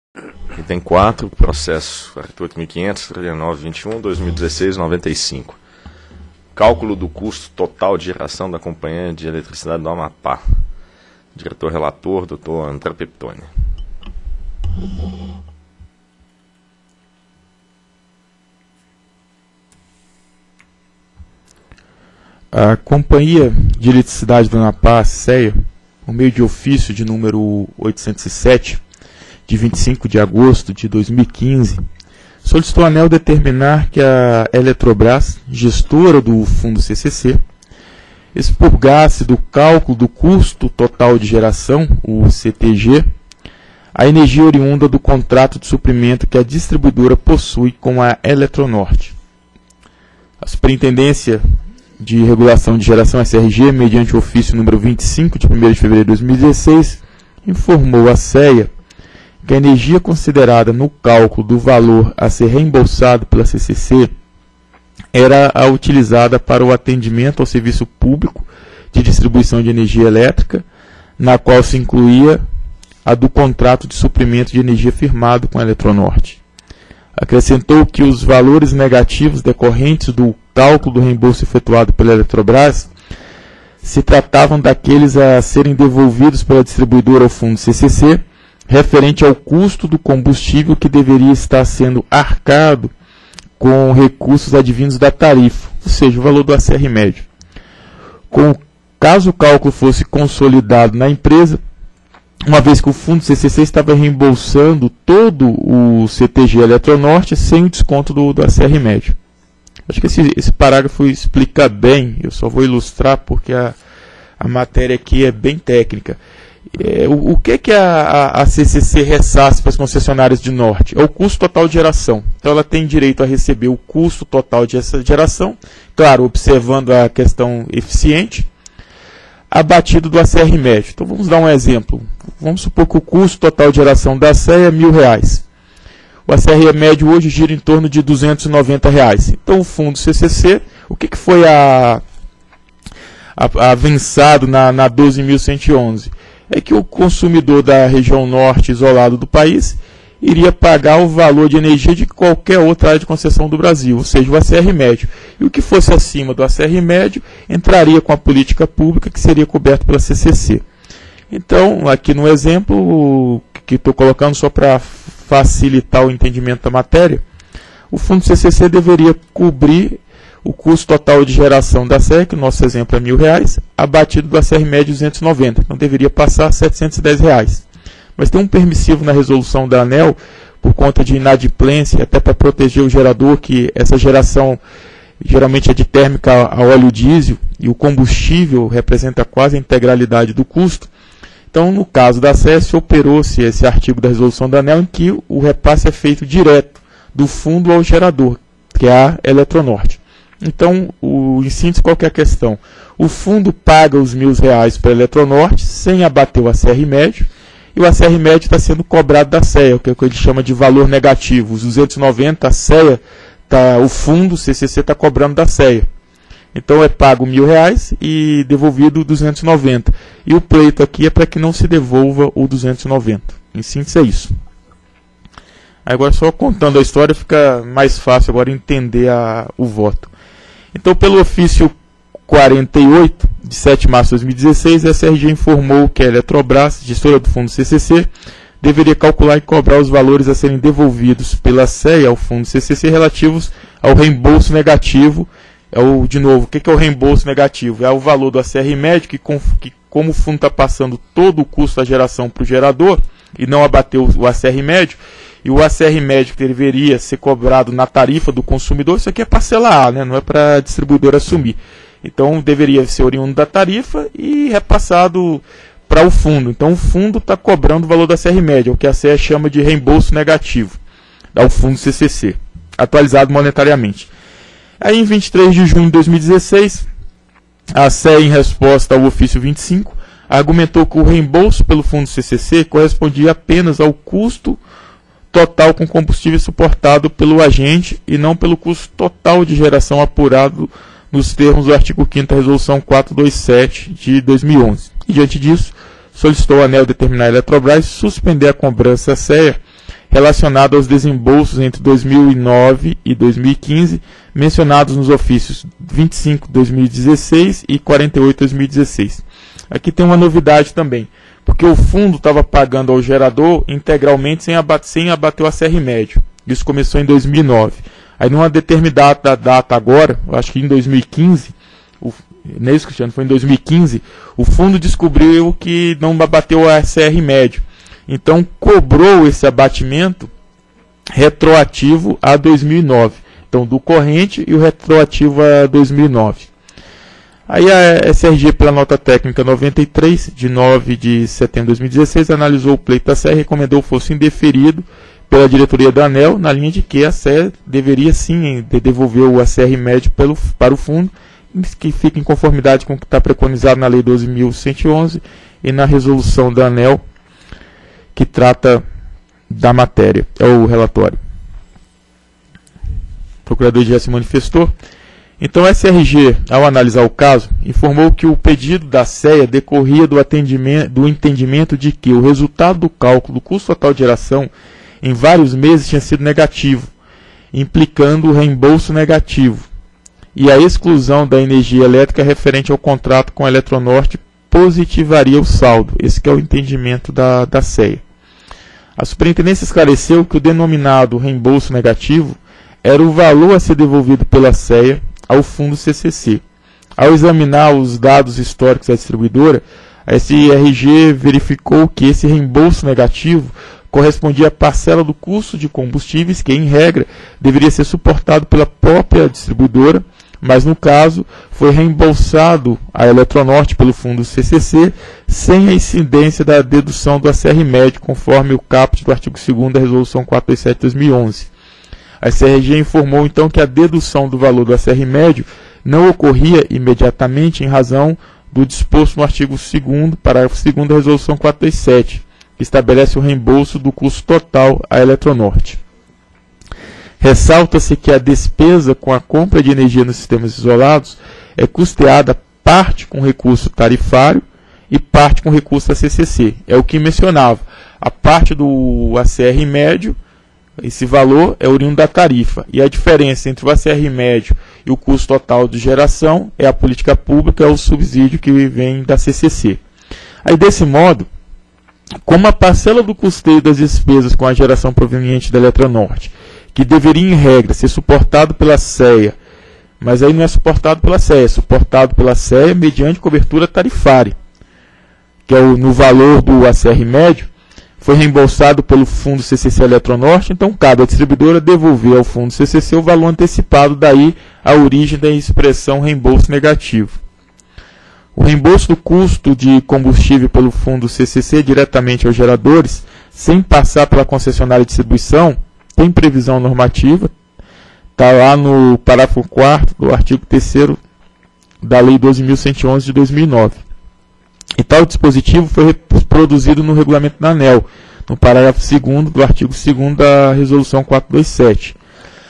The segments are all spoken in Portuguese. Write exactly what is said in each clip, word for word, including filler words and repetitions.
Item quatro, processo quarenta e oito mil quinhentos, trinta e nove, vinte e um, dois mil e dezesseis, noventa e cinco. Cálculo do custo total de geração da Companhia de Eletricidade do Amapá. Diretor-relator, doutor André Peptoni. A Companhia de Eletricidade do Amapá, SEA, por meio de ofício de número oitocentos e sete, de vinte e cinco de agosto de dois mil e quinze, solicitou à ANEEL determinar que a Eletrobras, gestora do Fundo C C C, expurgasse do cálculo do custo total de geração, o C T G, a energia oriunda do contrato de suprimento que a distribuidora possui com a Eletronorte. A Superintendência de Regulação de Geração S R G, mediante o ofício número vinte e cinco, de primeiro de fevereiro de dois mil e dezesseis, informou à SEA que a energia considerada no cálculo do valor a ser reembolsado pela C C C era a utilizada para o atendimento ao serviço público de distribuição de energia elétrica, na qual se incluía a do contrato de suprimento de energia firmado com a Eletronorte. Acrescentou que os valores negativos decorrentes do cálculo do reembolso efetuado pela Eletrobras se tratavam daqueles a serem devolvidos pela distribuidora ao fundo C C C, referente ao custo do combustível que deveria estar sendo arcado com recursos advindos da tarifa, ou seja, o valor do A C R médio. Com, caso o cálculo fosse consolidado na empresa, uma vez que o fundo C C C estava reembolsando todo o C T G Eletronorte sem o desconto do, do A C R médio. Acho que esse, esse parágrafo explica bem, eu só vou ilustrar porque a, a matéria aqui é bem técnica. É, o, o que, que a, a, a C C C ressarce para as concessionárias de norte? É o custo total de geração. Então ela tem direito a receber o custo total de essa geração, claro, observando a questão eficiente, abatido do A C R médio. Então vamos dar um exemplo. Vamos supor que o custo total de geração da SEA é mil reais. O A C R médio hoje gira em torno de duzentos e noventa reais. Então o fundo C C C, o que, que foi a, a, avançado na, na doze mil cento e onze? É que o consumidor da região norte isolado do país iria pagar o valor de energia de qualquer outra área de concessão do Brasil, ou seja, o A C R médio. E o que fosse acima do A C R médio entraria com a política pública que seria coberto pela C C C. Então, aqui no exemplo que estou colocando só para facilitar o entendimento da matéria, o fundo C C C deveria cobrir o custo total de geração da SEA, que o nosso exemplo é mil reais, abatido do A C R médio duzentos e noventa, então deveria passar setecentos e dez reais. Mas tem um permissivo na resolução da ANEEL, por conta de inadimplência, até para proteger o gerador, que essa geração geralmente é de térmica a óleo diesel, e o combustível representa quase a integralidade do custo. Então, no caso da SEA, se operou-se esse artigo da resolução da ANEEL, em que o repasse é feito direto do fundo ao gerador, que é a Eletronorte. Então, o, em síntese, qual que é a questão? O fundo paga os mil reais para a Eletronorte, sem abater o A C R médio, e o A C R médio está sendo cobrado da SEA, o que ele chama de valor negativo. Os duzentos e noventa, a SEA, tá, o fundo, o C C C, está cobrando da SEA. Então, é pago mil reais e devolvido duzentos e noventa. E o pleito aqui é para que não se devolva o duzentos e noventa. Em síntese, é isso. Agora, só contando a história, fica mais fácil agora entender a, o voto. Então, pelo ofício quarenta e oito, de sete de março de dois mil e dezesseis, a S R G informou que a Eletrobras, gestora do fundo C C C, deveria calcular e cobrar os valores a serem devolvidos pela SEA ao fundo C C C relativos ao reembolso negativo. É o, de novo, o que é o reembolso negativo? É o valor do A C R médio, que, com, que como o fundo está passando todo o custo da geração para o gerador e não abateu o A C R médio, e o A C R médio que deveria ser cobrado na tarifa do consumidor, isso aqui é parcela A, né? Não é para a distribuidora assumir. Então, deveria ser oriundo da tarifa e repassado para o fundo. Então, o fundo está cobrando o valor da A C R médio, o que a SEA chama de reembolso negativo, ao fundo C C C, atualizado monetariamente. Aí, em vinte e três de junho de dois mil e dezesseis, a SEA, em resposta ao ofício vinte e cinco, argumentou que o reembolso pelo fundo C C C correspondia apenas ao custo total com combustível suportado pelo agente e não pelo custo total de geração apurado nos termos do artigo quinto da Resolução quatrocentos e vinte e sete de dois mil e onze. E, diante disso, solicitou a ANEEL determinar a Eletrobras suspender a cobrança à SEA relacionado aos desembolsos entre dois mil e nove e dois mil e quinze, mencionados nos ofícios vinte e cinco de dois mil e dezesseis e quarenta e oito de dois mil e dezesseis. Aqui tem uma novidade também, porque o fundo estava pagando ao gerador integralmente sem abater, sem abater o A C R médio. Isso começou em dois mil e nove. Aí, numa determinada data agora, eu acho que em dois mil e quinze, o, não é isso, Cristiano, foi em dois mil e quinze, o fundo descobriu que não abateu o A C R médio. Então, cobrou esse abatimento retroativo a dois mil e nove. Então, do corrente e o retroativo a dois mil e nove. Aí a S R G, pela nota técnica noventa e três, de nove de setembro de dois mil e dezesseis, analisou o pleito da S E R e recomendou que fosse indeferido pela diretoria da ANEEL, na linha de que a S E R deveria sim devolver o A C R médio pelo, para o fundo, que fica em conformidade com o que está preconizado na Lei doze mil cento e onze e na resolução da ANEEL, que trata da matéria, é o relatório. O procurador já se manifestou. Então, a S R G, ao analisar o caso, informou que o pedido da S E A decorria do, atendimento, do entendimento de que o resultado do cálculo do custo total de geração em vários meses tinha sido negativo, implicando o reembolso negativo, e a exclusão da energia elétrica referente ao contrato com a Eletronorte positivaria o saldo. Esse que é o entendimento da, da S E A. A superintendência esclareceu que o denominado reembolso negativo era o valor a ser devolvido pela S E A ao fundo C C C. Ao examinar os dados históricos da distribuidora, a S R G verificou que esse reembolso negativo correspondia à parcela do custo de combustíveis que, em regra, deveria ser suportado pela própria distribuidora, mas, no caso, foi reembolsado à Eletronorte pelo fundo C C C sem a incidência da dedução do A C R médio, conforme o caput do artigo segundo da Resolução quatrocentos e sete de dois mil e onze. A S R G informou, então, que a dedução do valor do A C R médio não ocorria imediatamente em razão do disposto no artigo segundo, parágrafo segundo da Resolução quatrocentos e sete, que estabelece o reembolso do custo total à Eletronorte. Ressalta-se que a despesa com a compra de energia nos sistemas isolados é custeada parte com recurso tarifário e parte com recurso A C C C. É o que mencionava. A parte do A C R médio, esse valor é oriundo da tarifa, e a diferença entre o A C R médio e o custo total de geração é a política pública, é o subsídio que vem da C C C. Aí, desse modo, como a parcela do custeio das despesas com a geração proveniente da Eletronorte, que deveria, em regra, ser suportado pela S E A, mas aí não é suportado pela S E A, é suportado pela S E A mediante cobertura tarifária, que é o, no valor do A C R médio, foi reembolsado pelo fundo C C C Eletronorte, então cabe à distribuidora devolver ao fundo C C C o valor antecipado, daí a origem da expressão reembolso negativo. O reembolso do custo de combustível pelo fundo C C C diretamente aos geradores, sem passar pela concessionária de distribuição, tem previsão normativa, está lá no parágrafo quarto do artigo terceiro da Lei doze mil cento e onze de dois mil e nove. E tal dispositivo foi reproduzido no regulamento da ANEEL, no parágrafo segundo do artigo segundo da Resolução quatrocentos e vinte e sete.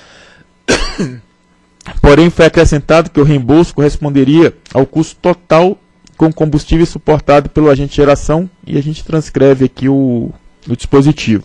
Porém, foi acrescentado que o reembolso corresponderia ao custo total com combustível suportado pelo agente de geração, e a gente transcreve aqui o, o dispositivo.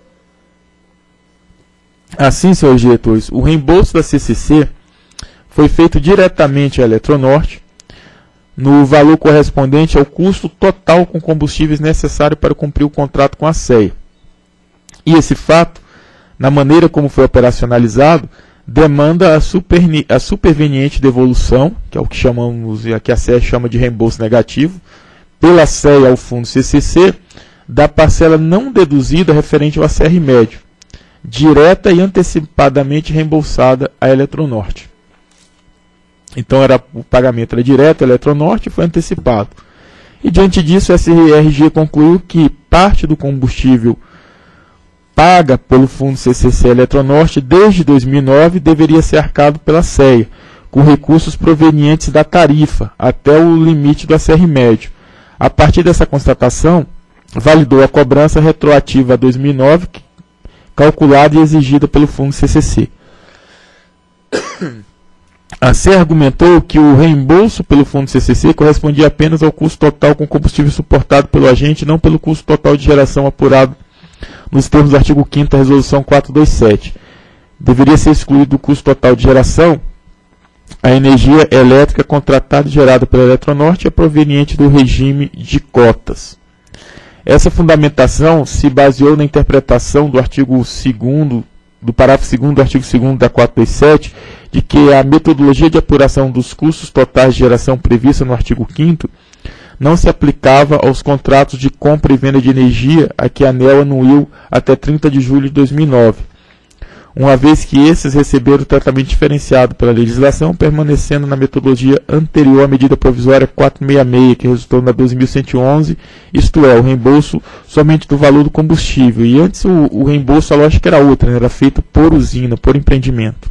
Assim, senhores diretores, o reembolso da C C C foi feito diretamente à Eletronorte, no valor correspondente ao custo total com combustíveis necessário para cumprir o contrato com a S E A. E esse fato, na maneira como foi operacionalizado, demanda a, super, a superveniente devolução, que é o que chamamos, que a S E A chama de reembolso negativo, pela S E A ao fundo C C C, da parcela não deduzida referente ao A C R médio, direta e antecipadamente reembolsada à Eletronorte. Então era, o pagamento era direto à Eletronorte e foi antecipado. E diante disso, a S R G concluiu que parte do combustível paga pelo fundo C C C Eletronorte desde dois mil e nove deveria ser arcado pela S E A, com recursos provenientes da tarifa, até o limite do A C R médio. A partir dessa constatação, validou a cobrança retroativa a dois mil e nove, calculada e exigida pelo fundo C C C. A S E A argumentou que o reembolso pelo fundo C C C correspondia apenas ao custo total com combustível suportado pelo agente, não pelo custo total de geração apurado nos termos do artigo quinto da Resolução quatrocentos e vinte e sete. Deveria ser excluído do custo total de geração a energia elétrica contratada e gerada pela Eletronorte é proveniente do regime de cotas. Essa fundamentação se baseou na interpretação do artigo segundo, do parágrafo segundo do artigo segundo da quatrocentos e vinte e sete, de que a metodologia de apuração dos custos totais de geração prevista no artigo quinto não se aplicava aos contratos de compra e venda de energia a que a ANEEL anuiu até trinta de julho de dois mil e nove. Uma vez que esses receberam tratamento diferenciado pela legislação, permanecendo na metodologia anterior à medida provisória quatrocentos e sessenta e seis, que resultou na doze mil cento e onze, isto é, o reembolso somente do valor do combustível. E antes o, o reembolso, a lógica era outra, né? Era feito por usina, por empreendimento.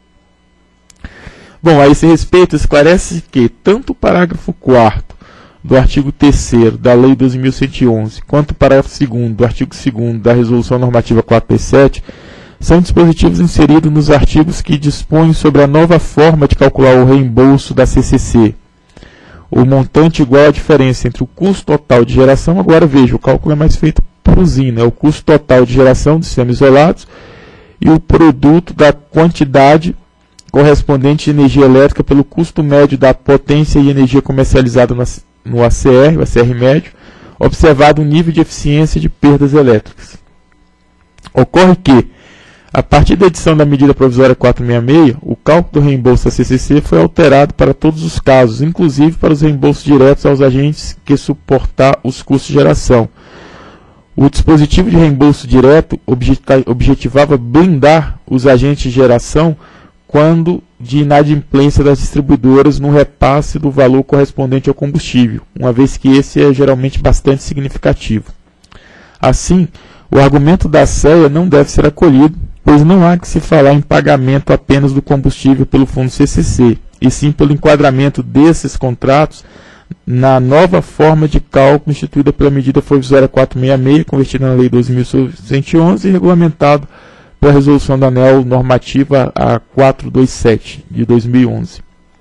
Bom, a esse respeito, esclarece que tanto o parágrafo quarto do artigo terceiro da Lei doze mil cento e onze, quanto o parágrafo segundo do artigo segundo da Resolução Normativa quatrocentos e vinte e sete, são dispositivos inseridos nos artigos que dispõem sobre a nova forma de calcular o reembolso da C C C. O montante igual à diferença entre o custo total de geração, agora veja, o cálculo é mais feito por usina, é o custo total de geração de sistemas isolados e o produto da quantidade correspondente de energia elétrica pelo custo médio da potência e energia comercializada no A C R, o A C R médio, observado o nível de eficiência de perdas elétricas. Ocorre que, a partir da edição da medida provisória quatrocentos e sessenta e seis, o cálculo do reembolso da C C C foi alterado para todos os casos, inclusive para os reembolsos diretos aos agentes que suportar os custos de geração. O dispositivo de reembolso direto objetivava blindar os agentes de geração quando de inadimplência das distribuidoras no repasse do valor correspondente ao combustível, uma vez que esse é geralmente bastante significativo. Assim, o argumento da C E A não deve ser acolhido, pois não há que se falar em pagamento apenas do combustível pelo fundo C C C, e sim pelo enquadramento desses contratos na nova forma de cálculo instituída pela medida provisória quatrocentos e sessenta e seis, convertida na Lei doze mil cento e onze e regulamentado pela resolução da ANEEL normativa a quatrocentos e vinte e sete de dois mil e onze.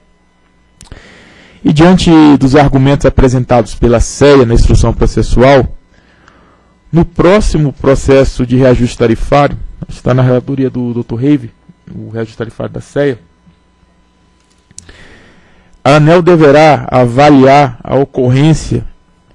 E diante dos argumentos apresentados pela C E A na instrução processual, no próximo processo de reajuste tarifário, está na relatoria do doutor Reive, o reajuste tarifário da C E A, a ANEEL deverá avaliar a ocorrência,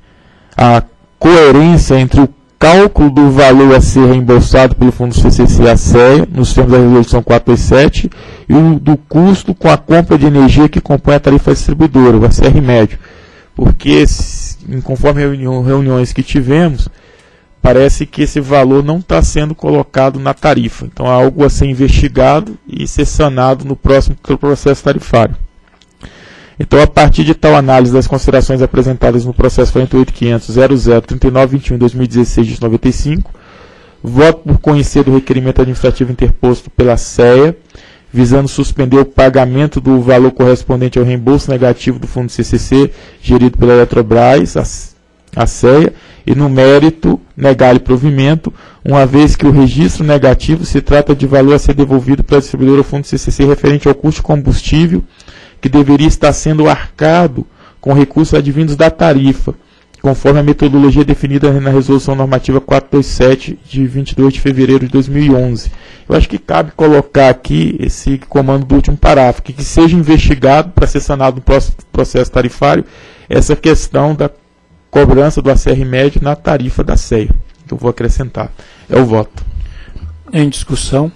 a coerência entre o cálculo do valor a ser reembolsado pelo Fundo C C C à C E A, nos termos da Resolução quatrocentos e vinte e sete, e o do custo com a compra de energia que compõe a tarifa distribuidora, o A C R médio. Porque, conforme reuniões que tivemos, parece que esse valor não está sendo colocado na tarifa. Então, é algo a ser investigado e ser sanado no próximo processo tarifário. Então, a partir de tal análise das considerações apresentadas no processo quarenta e oito ponto quinhentos ponto zero zero trinta e nove vinte e um barra dois mil e dezesseis de noventa e cinco, voto por conhecer do requerimento administrativo interposto pela C E A, visando suspender o pagamento do valor correspondente ao reembolso negativo do Fundo C C C, gerido pela Eletrobras, a C E A, e no mérito negar-lhe provimento, uma vez que o registro negativo se trata de valor a ser devolvido para a distribuidora ao Fundo C C C referente ao custo de combustível que deveria estar sendo arcado com recursos advindos da tarifa, conforme a metodologia definida na Resolução Normativa quatrocentos e vinte e sete, de vinte e dois de fevereiro de dois mil e onze. Eu acho que cabe colocar aqui esse comando do último parágrafo, que, que seja investigado para ser sanado no próximo processo tarifário essa questão da cobrança do A C R médio na tarifa da C E A, que eu vou acrescentar. É o voto. Em discussão.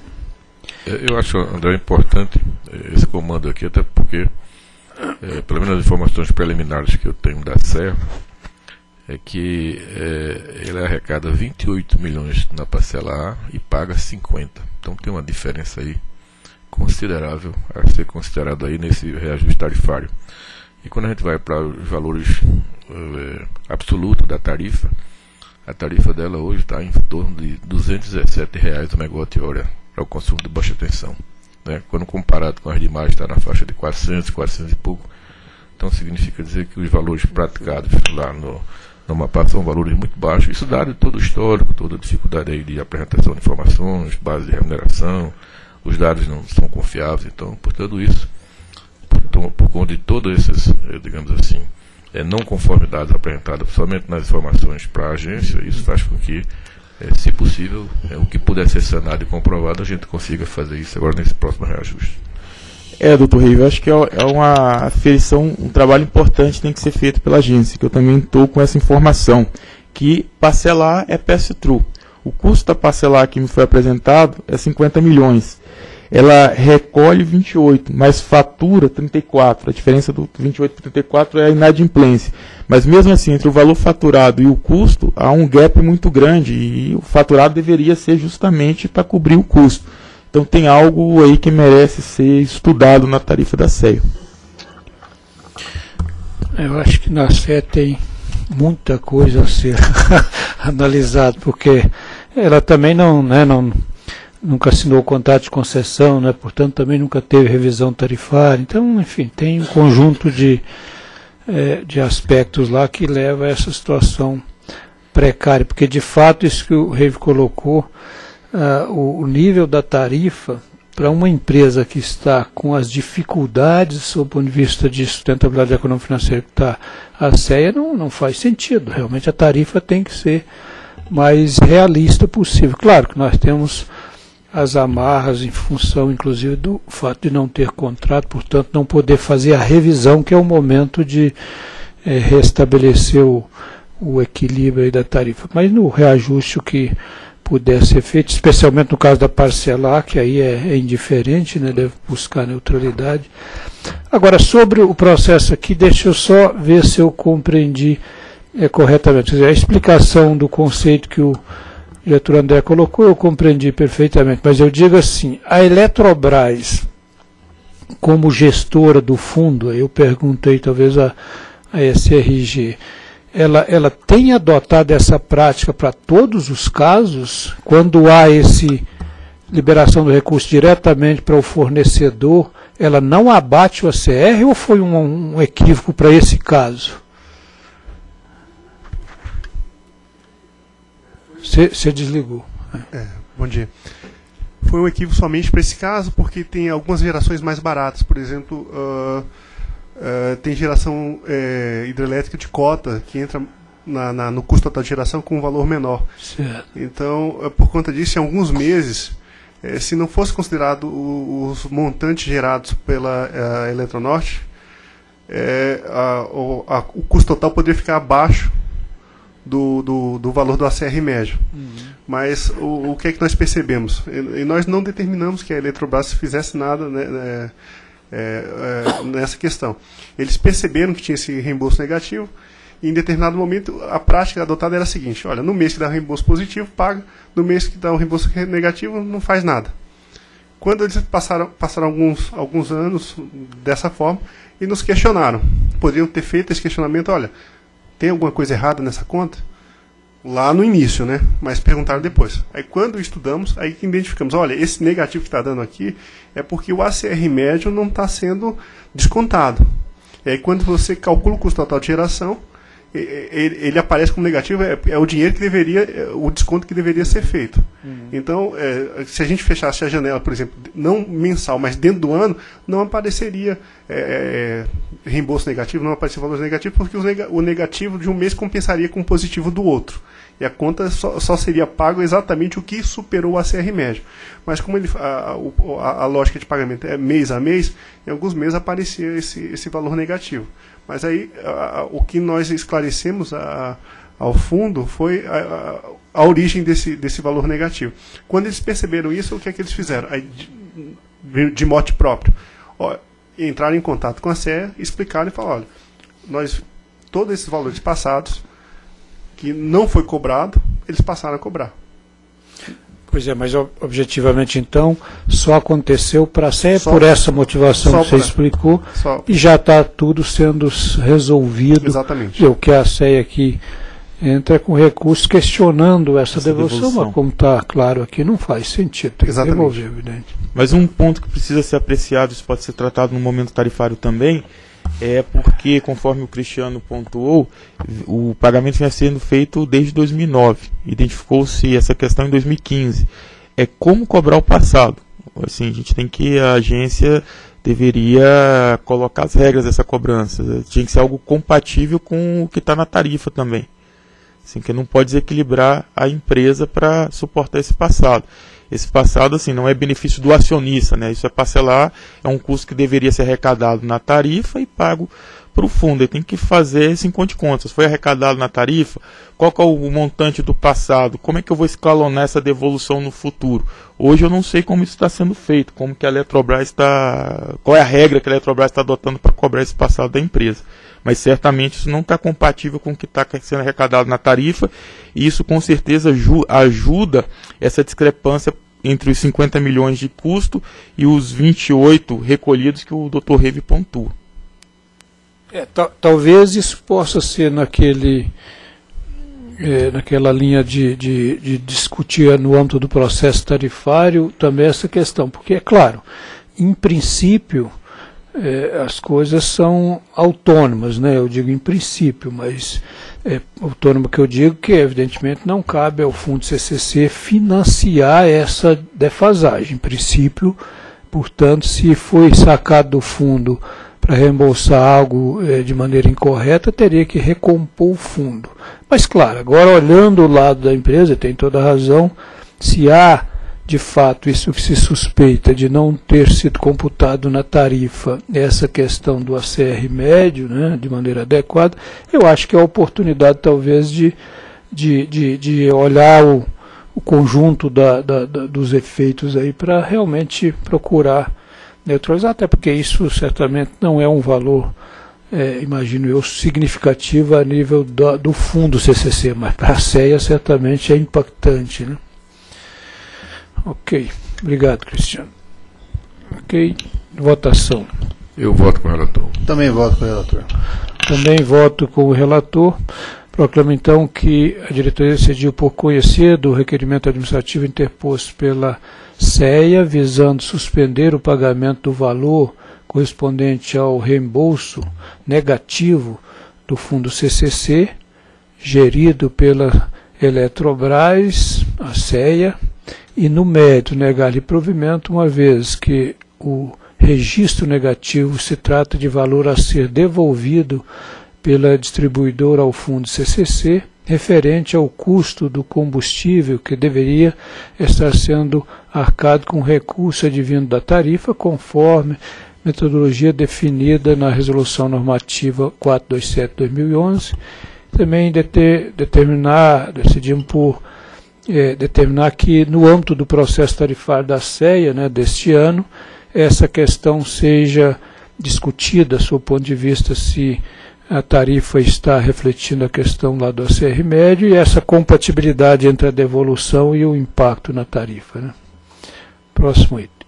Eu acho, André, importante esse comando aqui, até porque, é, pelo menos as informações preliminares que eu tenho da C E A, é que é, ele arrecada vinte e oito milhões na parcela A e paga cinquenta. Então tem uma diferença aí considerável a ser considerada aí nesse reajuste tarifário. E quando a gente vai para os valores é, absolutos da tarifa, a tarifa dela hoje está em torno de duzentos e dezessete reais o megawatt-hora para o consumo de baixa tensão, né? Quando comparado com as demais está na faixa de quatrocentos, quatrocentos e pouco. Então significa dizer que os valores praticados lá no, no Amapá são valores muito baixos. Isso dado todo o histórico, toda a dificuldade aí de apresentação de informações, base de remuneração, os dados não são confiáveis. Então, por tudo isso, por, por conta de todas essas, digamos assim, é, não conformidades apresentadas somente nas informações para a agência, isso faz com que é, se possível, é, o que puder ser sanado e comprovado, a gente consiga fazer isso agora nesse próximo reajuste. É, doutor Rei, eu acho que é uma aferição, um trabalho importante tem que ser feito pela agência, que eu também estou com essa informação, que parcelar é pass-through. O custo da parcelar que me foi apresentado é cinquenta milhões. Ela recolhe vinte e oito, mas fatura trinta e quatro. A diferença do vinte e oito para trinta e quatro é a inadimplência. Mas mesmo assim, entre o valor faturado e o custo, há um gap muito grande e o faturado deveria ser justamente para cobrir o custo. Então tem algo aí que merece ser estudado na tarifa da S E A. Eu acho que na S E A tem muita coisa a ser analisada, porque ela também não, né, não, nunca assinou o contrato de concessão, né, portanto também nunca teve revisão tarifária. Então, enfim, tem um conjunto de, é, de aspectos lá que leva a essa situação precária, porque de fato isso que o Reive colocou, Uh, o, o nível da tarifa para uma empresa que está com as dificuldades sob o ponto de vista de sustentabilidade econômica financeira que está a S E A, não, não faz sentido. Realmente a tarifa tem que ser mais realista possível. Claro que nós temos as amarras em função, inclusive, do fato de não ter contrato, portanto não poder fazer a revisão, que é o momento de é, restabelecer o, o equilíbrio aí da tarifa. Mas no reajuste o que puder ser feito, especialmente no caso da parcelar, que aí é, é indiferente, né, deve buscar neutralidade. Agora, sobre o processo aqui, deixa eu só ver se eu compreendi é, corretamente. Quer dizer, a explicação do conceito que o diretor André colocou, eu compreendi perfeitamente, mas eu digo assim, a Eletrobras, como gestora do fundo, eu perguntei talvez a, a S R G, Ela, ela tem adotado essa prática para todos os casos, quando há esse liberação do recurso diretamente para o fornecedor, ela não abate o A C R ou foi um, um equívoco para esse caso? Você desligou. É, bom dia. Foi um equívoco somente para esse caso, porque tem algumas gerações mais baratas, por exemplo... Uh, Uh, tem geração é, hidrelétrica de cota que entra na, na, no custo total de geração com um valor menor. Certo. Então, uh, por conta disso, em alguns meses, uh, se não fosse considerado o, os montantes gerados pela uh, Eletronorte, uh, a, o, a, o custo total poderia ficar abaixo do, do, do valor do A C R médio. Uhum. Mas o, o que é que nós percebemos? E, e nós não determinamos que a Eletrobras fizesse nada, né, né, É, é, nessa questão. Eles perceberam que tinha esse reembolso negativo e em determinado momento a prática adotada era a seguinte: olha, no mês que dá o reembolso positivo, paga, no mês que dá o reembolso negativo, não faz nada. Quando eles passaram, passaram alguns, alguns anos dessa forma e nos questionaram, poderiam ter feito esse questionamento: olha, tem alguma coisa errada nessa conta? Lá no início, né? Mas perguntaram depois. Aí quando estudamos, aí que identificamos, olha, esse negativo que está dando aqui é porque o A C R médio não está sendo descontado. E aí quando você calcula o custo total de geração, ele, ele aparece como negativo, é, é o dinheiro que deveria, é o desconto que deveria ser feito. Uhum. Então, é, se a gente fechasse a janela, por exemplo, não mensal, mas dentro do ano, não apareceria é, reembolso negativo, não apareceria valor negativo, porque o, neg o negativo de um mês compensaria com o positivo do outro. E a conta só, só seria pago exatamente o que superou o A C R médio. Mas como ele, a, a, a lógica de pagamento é mês a mês, em alguns meses aparecia esse, esse valor negativo. Mas aí a, a, o que nós esclarecemos a, ao fundo foi a, a, a origem desse, desse valor negativo. Quando eles perceberam isso, o que é que eles fizeram? Aí, de, de mote próprio, ó, entraram em contato com a S E A, explicaram e falaram: olha, nós, todos esses valores passados que não foi cobrado, eles passaram a cobrar. Pois é, mas objetivamente então só aconteceu para a S E A por essa motivação que você explicou, só. E já está tudo sendo resolvido. Exatamente. O que a S E A aqui entra com recursos questionando essa, essa devolução, devolução, mas como está claro aqui, não faz sentido. Tem que devolver, evidente. Mas um ponto que precisa ser apreciado, isso pode ser tratado no momento tarifário também, é porque, conforme o Cristiano pontuou, o pagamento vinha sendo feito desde dois mil e nove. Identificou-se essa questão em dois mil e quinze. É como cobrar o passado. Assim, a gente tem que, a agência deveria colocar as regras dessa cobrança. Tinha que ser algo compatível com o que está na tarifa também. Assim, que não pode desequilibrar a empresa para suportar esse passado. Esse passado, assim, não é benefício do acionista, né? Isso é parcelar, é um custo que deveria ser arrecadado na tarifa e pago para o fundo. Ele tem que fazer esse encontro de contas. Foi arrecadado na tarifa? Qual que é o montante do passado? Como é que eu vou escalonar essa devolução no futuro? Hoje eu não sei como isso está sendo feito, como que a Eletrobras está... Qual é a regra que a Eletrobras está adotando para cobrar esse passado da empresa. Mas certamente isso não está compatível com o que está sendo arrecadado na tarifa, e isso com certeza ajuda essa discrepância entre os cinquenta milhões de custo e os vinte e oito recolhidos que o doutor Reve pontua. É, talvez isso possa ser naquele, é, naquela linha de, de, de discutir no âmbito do processo tarifário também essa questão, porque é claro, em princípio é, as coisas são autônomas, né? Eu digo em princípio, mas é, autônoma que eu digo que evidentemente não cabe ao fundo C C C financiar essa defasagem. Em princípio, portanto, se foi sacado do fundo para reembolsar algo é, de maneira incorreta, teria que recompor o fundo. Mas claro, agora olhando o lado da empresa, tem toda a razão, se há de fato isso que se suspeita de não ter sido computado na tarifa, essa questão do A C R médio, né, de maneira adequada, eu acho que é a oportunidade talvez de, de, de, de olhar o, o conjunto da, da, da, dos efeitos aí para realmente procurar neutralizar, até porque isso certamente não é um valor, é, imagino eu, significativo a nível do, do fundo C C C, mas para a C E A certamente é impactante, né? Ok, obrigado, Cristiano. Ok, votação. Eu voto com o relator. Também voto com o relator. Também voto com o relator. Proclamo então que a diretoria decidiu por conhecer do requerimento administrativo interposto pela C E A, visando suspender o pagamento do valor correspondente ao reembolso negativo do fundo C C C, gerido pela Eletrobras, a C E A, e no mérito negar-lhe provimento, uma vez que o registro negativo se trata de valor a ser devolvido pela distribuidora ao fundo C C C, referente ao custo do combustível que deveria estar sendo arcado com recurso advindo da tarifa, conforme metodologia definida na Resolução Normativa quatrocentos e vinte e sete barra dois mil e onze. Também deter, determinar, decidimos por é, determinar que no âmbito do processo tarifário da C E A, né, deste ano, essa questão seja discutida, sob o ponto de vista se a tarifa está refletindo a questão lá do A C R médio e essa compatibilidade entre a devolução e o impacto na tarifa, né? Próximo item.